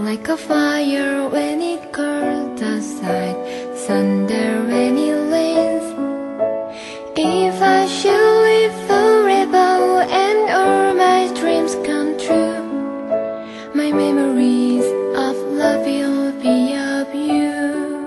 like a fire when it curls outside, thunder when it rains. If I should live forever and all my dreams come true, my memories of love will be of you.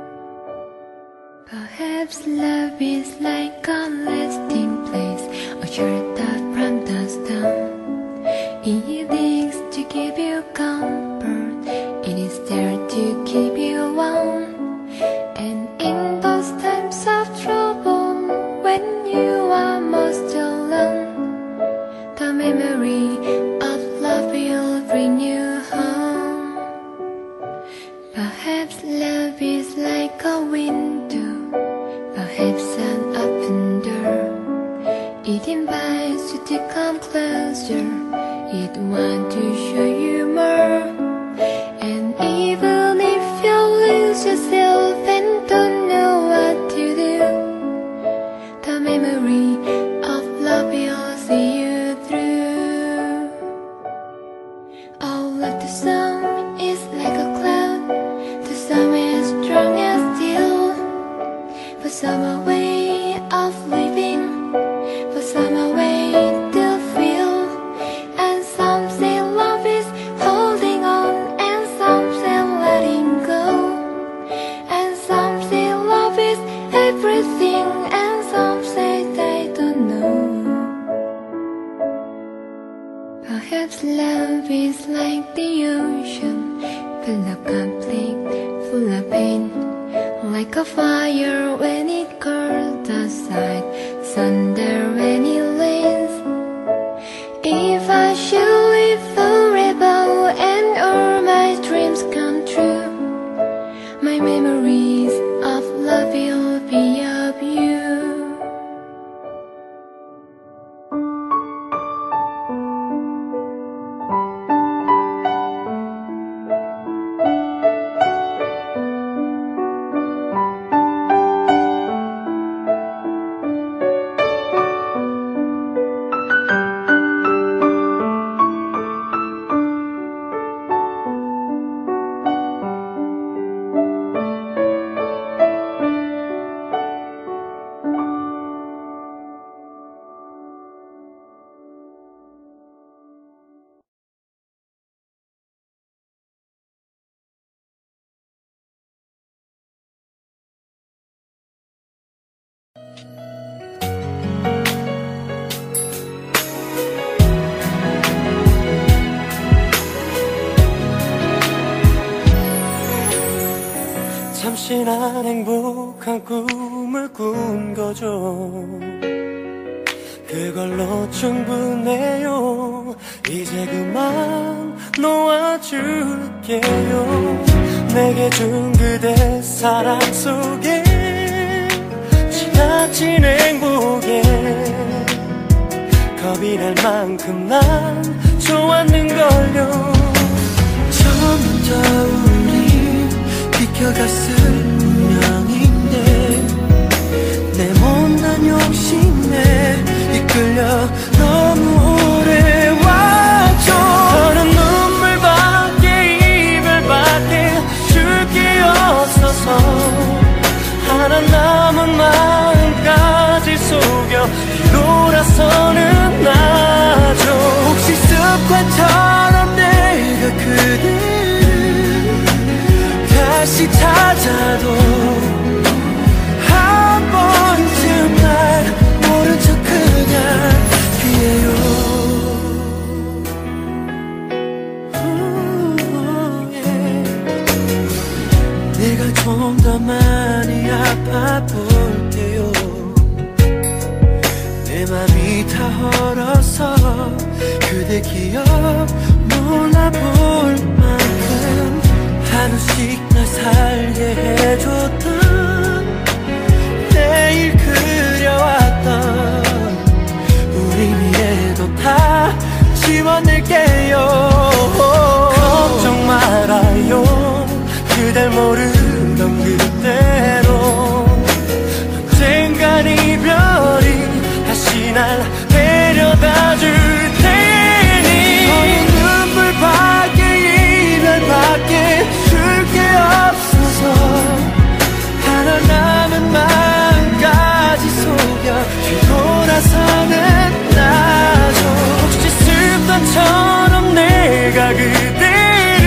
Perhaps love is like a lasting place, a shelter from the storm. It is to give you comfort, it is there to keep you warm. And in those times of trouble, when you are most alone, the memory of love will bring you home. Perhaps love is like a window, perhaps an open door. It invites you to come closer, it wants to show you more. And even if you lose yourself and don't know what to do, the memory of love will see you through. All of the song is like a cloud, the song is strong and still. For some a way of living, for some a way to feel. And some say love is holding on, and some say letting go. And some say love is everything, and some say they don't know. Perhaps love is like the ocean, full of conflict, full of pain. Like a fire when it curls outside, thunder when it rains. If I should live forever and all my dreams come true, my memories of love will be of you. 잠시난 행복한 꿈을 꾼 거죠. 그걸로 충분해요. 이제 그만 놓아줄게요. 내게 준 그대 사랑 속에 지나친 행복에 겁이 날 만큼 난 좋았는걸요. 처음부터 우리 비켜갔을 운명인데 내 못난 욕심에 이끌려 너무 오래 왔죠. 저는 눈물밖에 이별밖에 줄 게 없어서 하나 남은 마음까지 속여 돌아서는 나죠. 혹시 습관처럼 내가 그대를 다시 찾아도 한 번쯤 날 모른 척 그냥 피해요. 내가 좀 더 많이 아파볼게요. 내 맘이 다 얼어서 그대 기억 몰라볼 만큼 하루씩 날 살게 해줬던 내일 그려왔던 우리 미래도 다 지워낼게요. 걱정 말아요. 그댈 모르던 그대로 언젠간 이별이 다시 날 데려다 줄 테니. 저희 눈물 그대를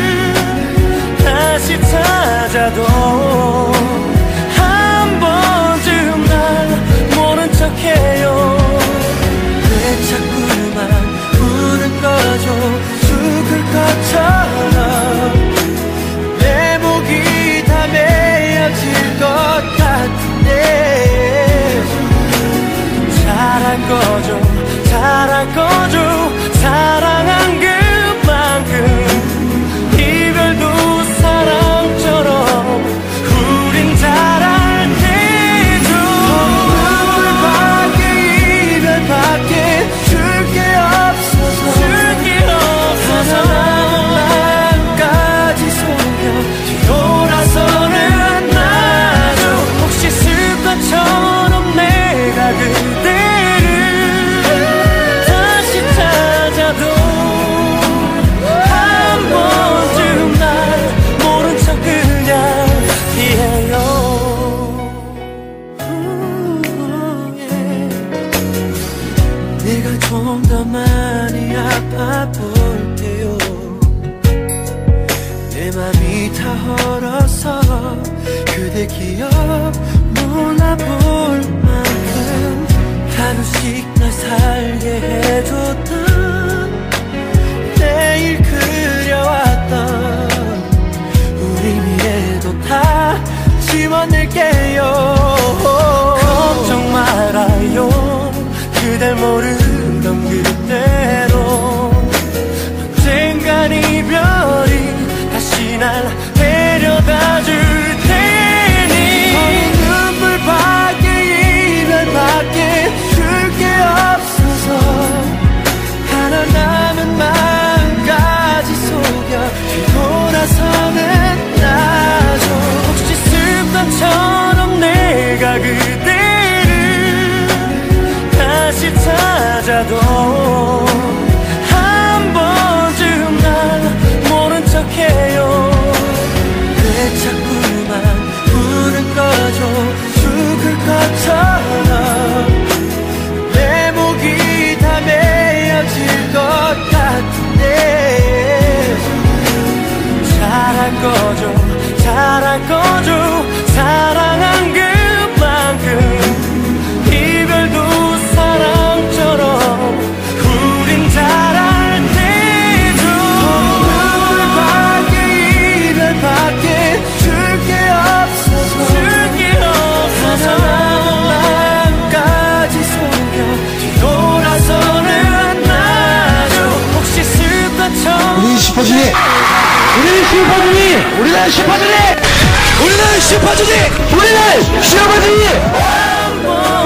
다시 찾아도 한 번쯤 날 모른 척해요. 왜 자꾸만 우는 거죠? 죽을 것처럼 내 목이 다 메어질 것 같은데 잘한 거죠, 잘한 거죠. 사랑한 그만큼 이별도 사랑처럼 우린 잘할 테죠. 선물밖에 이별밖에 줄 게 없어서 하나만까지 속여 뒤돌아서는 나죠. 혹시 습관처럼 내가 그대를 다시 찾아도 한 번쯤 날 모른 척 그냥 피해요. 내가 좀 더 많이 아파 볼게요. 내 맘이 다 얼어서 그대 기억 몰라볼 만큼 하루씩 날 살게 해줬던 매일 그려왔던 우리 미래도 다 지워낼게요. 걱정 말아요. 그댈 모르던 그대로 언젠간 이별이 다시 날 데려다 줄 테니 눈물밖에 이별밖에 줄 게 없어서 하나 남은 마음까지 속여 뒤돌아서는 나죠. 혹시 습관처럼 내가 그대를 다시 찾아도 한 번쯤 날 모른 척해요. 왜 자꾸만 우는 거죠? 죽을 것처럼 내 목이 다 메어질 것 같은데 잘한 거죠, 잘한 거죠. 사랑한 그만큼 이별도 사랑처럼 우린 잘할 테죠. 선물밖에 이별밖에 줄 게 없어서 하나만까지 속여 뒤돌아서는 나죠. 혹시 습관처럼 우리는 슈퍼주니! 우리는 슈퍼주니! 우리는 슈퍼주니! 우리는 슈퍼주니! 우리는 슈퍼주니! 한 번